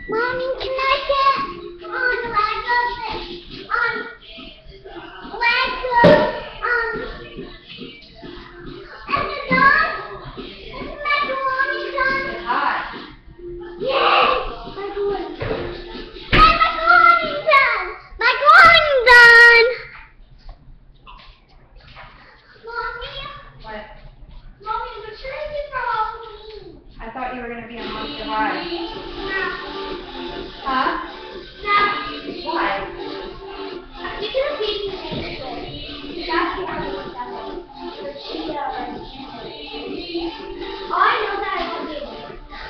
Mommy, can I get on Lego? And the dog? Is macaroni done? It's hot. Yay! Macaroni. Hey, macaroni done! Macaroni done! Mommy? What? Mommy, what should I do for Halloween? I thought you were going to be on Monster High. No. Huh? No. Why? You can see me next week. That's the only one that one. Oh, I know that I won't be able to.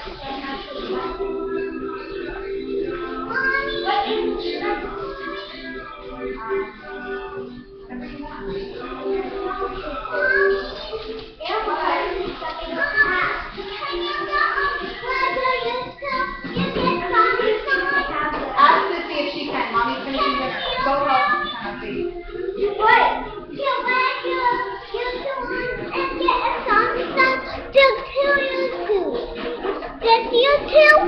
Mommy, what is that? Whatever you want. Ask Sissy if she can. Mommy's finishing dinner. Go help Tennessee. What? And get a song just to YouTube. Just YouTube.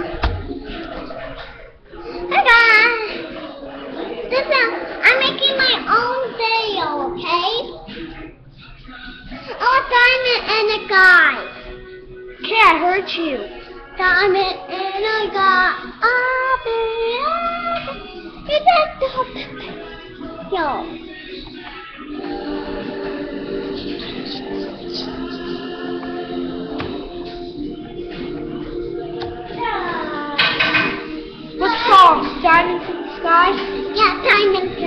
Hey guys. I'm making my own video, okay? Oh, Diamond and a guy. Okay, I heard you. Diamond and a guy. Yo. What song? Diamonds in the Sky? Yeah, Diamonds in